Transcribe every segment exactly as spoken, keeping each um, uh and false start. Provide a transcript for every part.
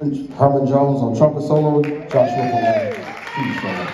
Herman Jones on trumpet solo, Joshua Malone, flute solo.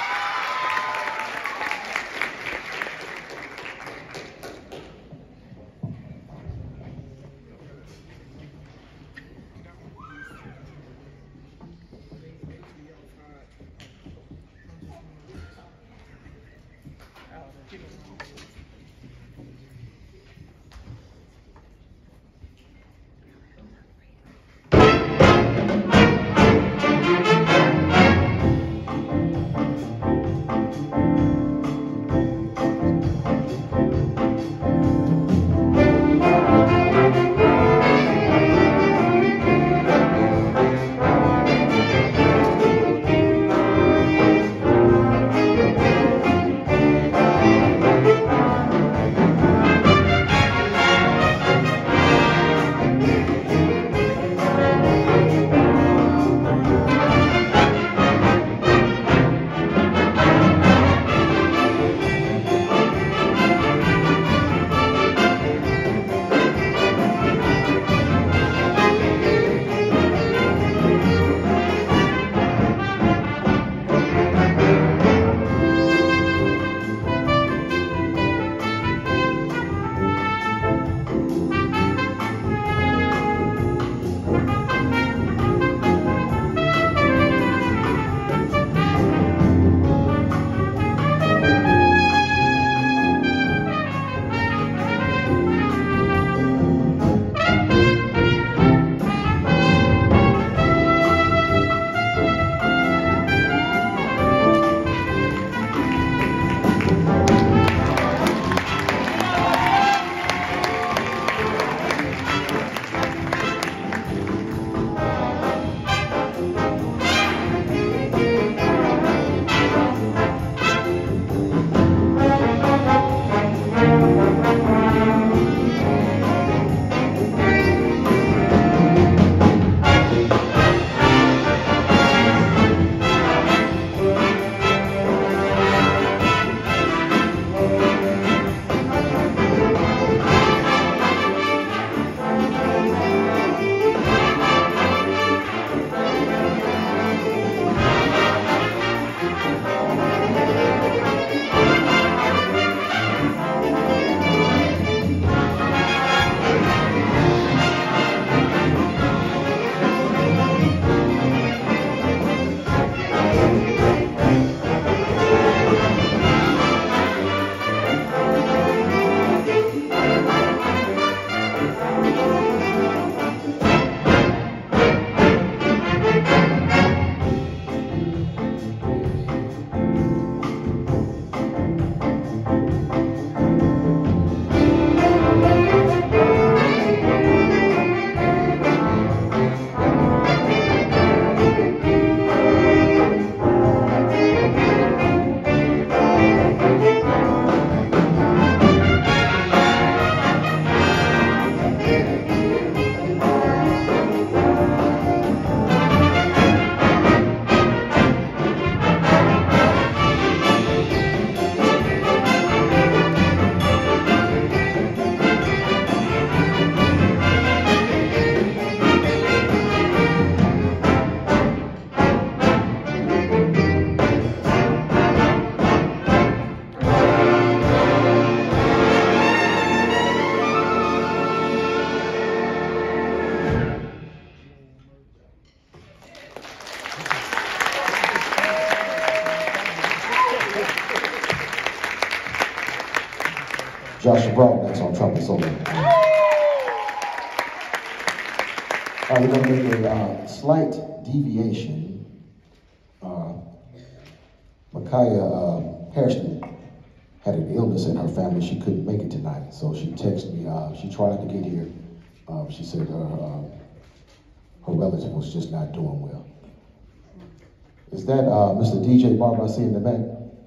Joshua Brown next on trumpet solo. All right, we're going to make a uh, slight deviation. Uh, Micaiah uh, Hairston had an illness in her family. She couldn't make it tonight, so she texted me. Uh, she tried to get here. Uh, she said her, uh, her relative was just not doing well. Is that uh, Mister D J Barber I see in the back?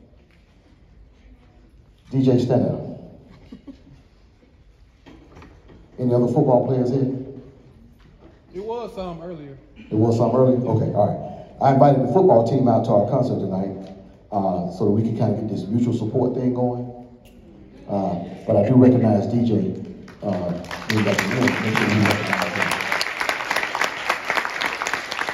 D J, stand up. Any other football players here? It was some earlier. It was some earlier? Okay, all right. I invited the football team out to our concert tonight uh, so that we can kind of get this mutual support thing going. Uh, but I do recognize D J. Uh, make sure you recognize him.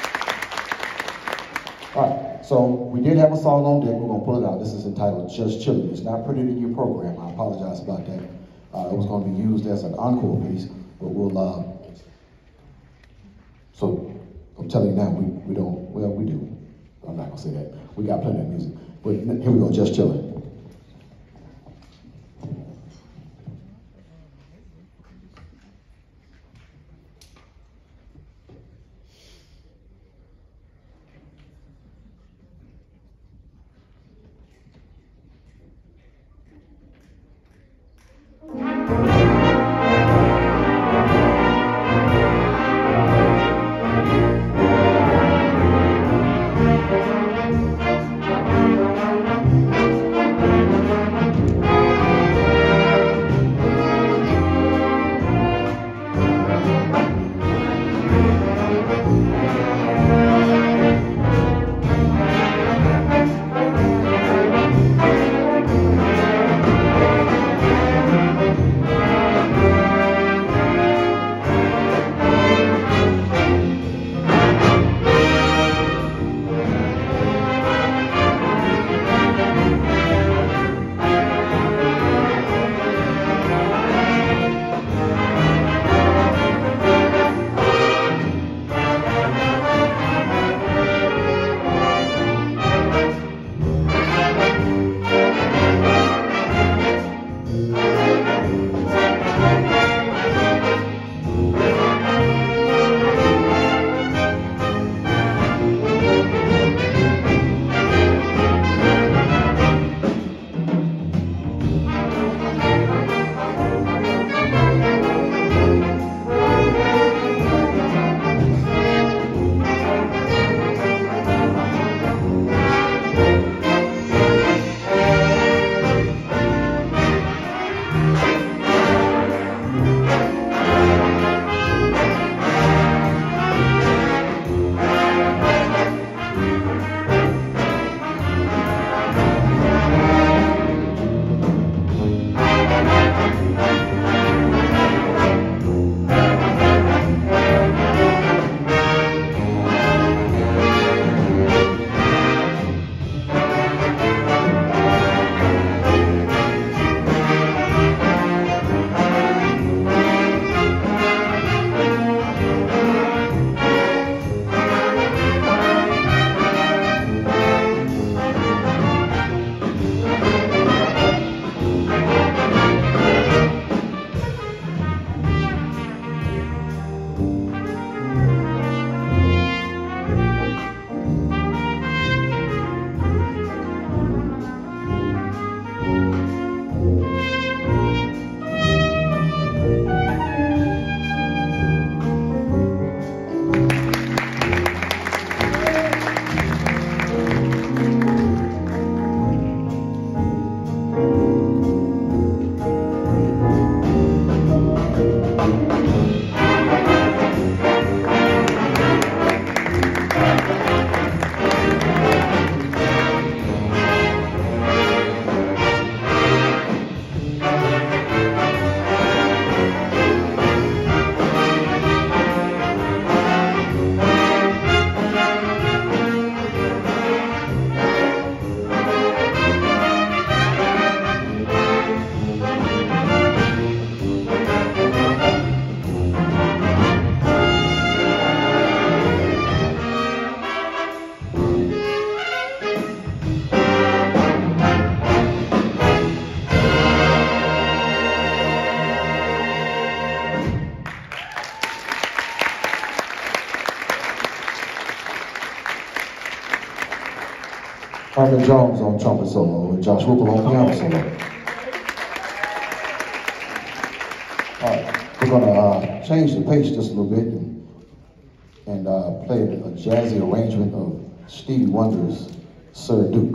So we did have a song on deck. We're going to pull it out. This is entitled Just Chillin'. It's not printed in your program. I apologize about that. Uh, it was going to be used as an encore piece, but we'll, uh, so I'm telling you now, we, we don't, well, we do. I'm not going to say that. We got plenty of music. But here we go, Just Chillin'. Harvey Jones on trumpet solo, and Josh Whipple on piano solo. All right, we're gonna uh, change the pace just a little bit and, and uh, play a jazzy arrangement of Stevie Wonder's Sir Duke.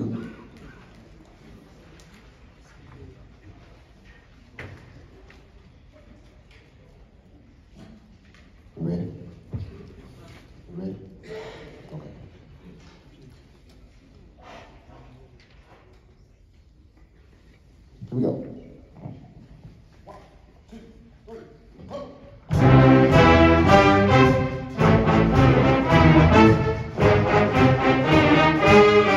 You ready? You ready? Okay. Here we go. One, two, three, go.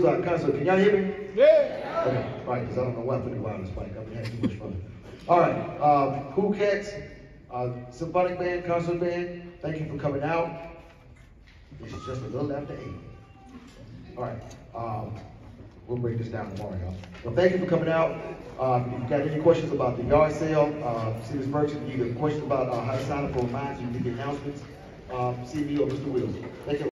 Wheels uh, concert. Can y'all hear me? Yeah. Okay, all right, because I don't know why I put the wireless mic. I've been having too much fun. All right, um, Cool Cats, uh, Symphonic Band, Concert Band, thank you for coming out. This is just a little after eight. All right, um, we'll break this down tomorrow, y'all. Well, thank you for coming out. Uh, if you've got any questions about the yard sale, uh, see this merchant, you got questions about uh, how to sign up for mine so you can get the announcements, um, see me or Mister Wills. Thank you.